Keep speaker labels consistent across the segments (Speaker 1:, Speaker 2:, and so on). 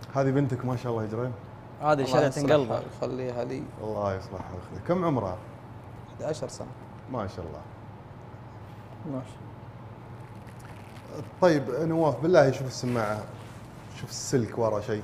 Speaker 1: هذه بنتك ما شاء الله يجرين.
Speaker 2: هذه شريعة قلبها.
Speaker 3: خليها لي.
Speaker 1: الله يصلحها ويخليها. كم عمرها؟
Speaker 3: 11 سنة.
Speaker 1: ما شاء الله.
Speaker 2: ماشي.
Speaker 1: طيب نواف بالله شوف السماعة، شوف السلك ورا شيء.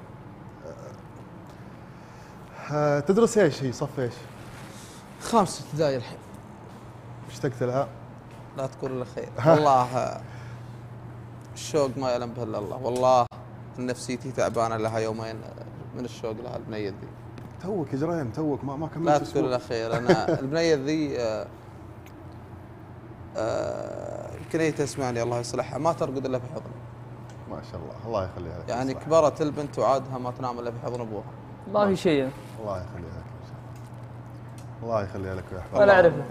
Speaker 1: تدرس ايش هي؟ صف ايش؟
Speaker 3: 5 ابتدائي الحين.
Speaker 1: اشتقت لها؟
Speaker 3: لا تقول الا خير. والله الشوق ما يعلم به الا الله، والله نفسيتي تعبانه لها يومين من الشوق لها البنيه ذي.
Speaker 1: توك اجرين توك ما كملت.
Speaker 3: لا تقول الا خير. انا البنيه ذي يمكن هي تسمعني الله يصلحها، ما ترقد الا في حضني.
Speaker 1: ما شاء الله الله يخليها لك.
Speaker 3: يعني كبرت البنت وعادها ما تنام الا في حضن ابوها.
Speaker 2: ما في شيء.
Speaker 1: الله يخليها لك ان شاء الله. الله يخليها لك ويحفظها.
Speaker 2: ولا اعرفها.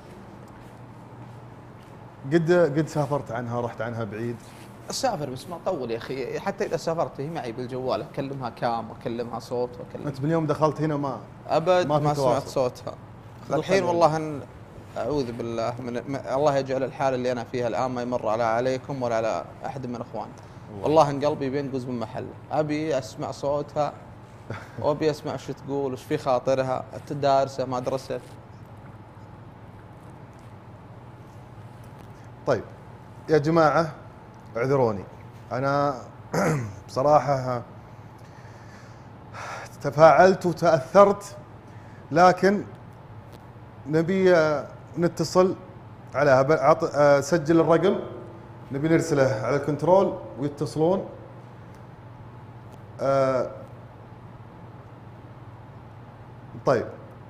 Speaker 1: قد سافرت عنها، رحت عنها بعيد؟
Speaker 3: اسافر بس ما اطول يا اخي، حتى اذا سافرت هي معي بالجوال، اكلمها كام واكلمها صوت واكلمها.
Speaker 1: انت من يوم دخلت هنا
Speaker 3: ابد ما
Speaker 1: في
Speaker 3: سمعت صوتها. الحين والله اعوذ بالله من الله يجعل الحال اللي انا فيها الان ما يمر عليكم ولا على احد من اخواني. والله ان قلبي بينقز من محله، ابي اسمع صوتها وابي اسمع وش تقول، وش في خاطرها، دارسه ما درست.
Speaker 1: طيب يا جماعة اعذروني، أنا بصراحة تفاعلت وتأثرت، لكن نبي نتصل عليها. سجل الرقم، نبي نرسله على الكنترول ويتصلون. طيب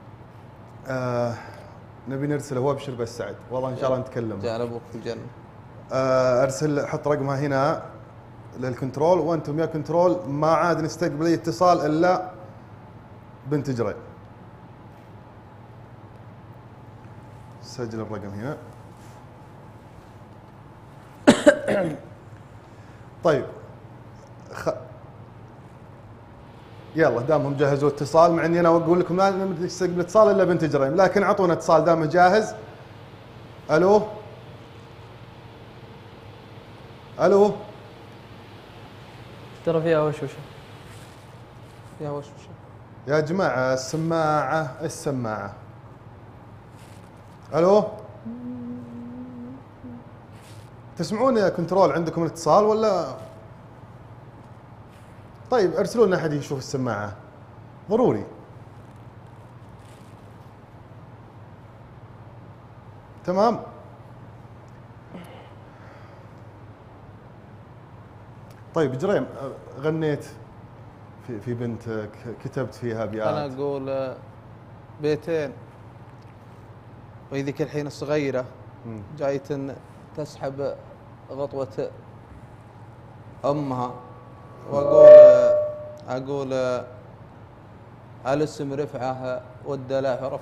Speaker 1: نبي نرسله وابشر بس سعد، والله ان شاء الله نتكلم.
Speaker 3: جعل ابوك في الجنه.
Speaker 1: ارسل، حط رقمها هنا للكنترول، وانتم يا كنترول ما عاد نستقبل اي اتصال الا بنت جري. سجل الرقم هنا. طيب يلا دامهم جهزوا اتصال، مع اني انا اقول لكم لا نستقبل اتصال الا بنت جريم، لكن اعطونا اتصال دامه جاهز. الو الو.
Speaker 2: ترى فيها وشوشه.
Speaker 3: يا وشوشه
Speaker 1: يا جماعه السماعه. الو تسمعون يا كنترول؟ عندكم الاتصال ولا؟ طيب ارسلوا لنا احد يشوف السماعه ضروري. تمام. طيب جريم، غنيت في بنتك، كتبت فيها ابيات.
Speaker 3: انا اقول بيتين، وهي ذيك الحين الصغيره جاية تسحب غطوة امها، واقول الاسم رفعه والدلع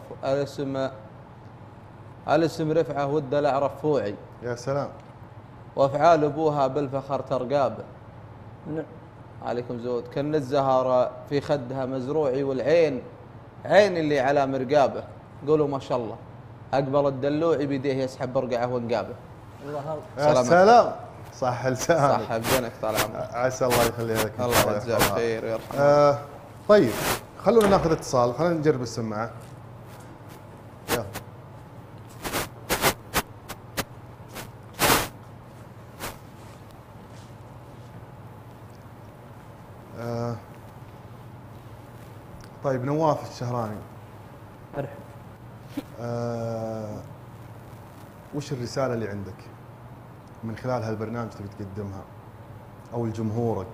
Speaker 3: الاسم رفعه والدلع رفوعي.
Speaker 1: يا سلام.
Speaker 3: وافعال ابوها بالفخر ترقابه.
Speaker 2: نعم.
Speaker 3: عليكم زود. كن الزهر في خدها مزروعي، والعين عين اللي على مرقابه. قولوا ما شاء الله. اقبل الدلوعي بيديه يسحب برقعه وانقابه.
Speaker 2: الله
Speaker 1: يا سلام. صح لسانك.
Speaker 3: صح بجنك طال عمرك.
Speaker 1: عسى الله يخليها لك.
Speaker 3: الله يجزاك خير ويرحمك.
Speaker 1: طيب خلونا ناخذ اتصال، خلينا نجرب السماعه. يلا. طيب نواف الشهراني،
Speaker 2: مرحبا.
Speaker 1: وش الرسالة اللي عندك من خلال هالبرنامج تبي تقدمها أو لجمهورك؟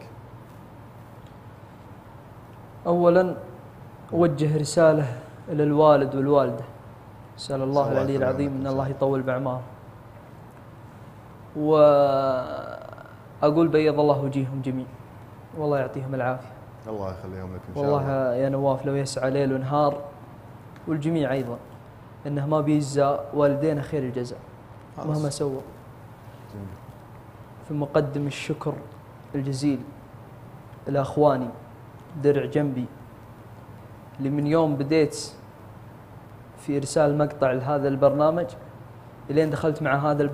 Speaker 2: أولا أوجه رسالة إلى الوالد والوالدة، أسأل الله العلي العظيم أن الله يطول بعمارهم، وأقول بيض الله وجيههم جميع والله يعطيهم العافية.
Speaker 1: الله يخليهم لك إن شاء الله.
Speaker 2: والله يا نواف لو يسعى ليل ونهار، والجميع أيضا، إنه ما بيجزى والدينا خير الجزاء مهما سووا. ثم أقدم الشكر الجزيل إلى أخواني درع جنبي، اللي من يوم بديت في إرسال مقطع لهذا البرنامج إلين دخلت مع هذا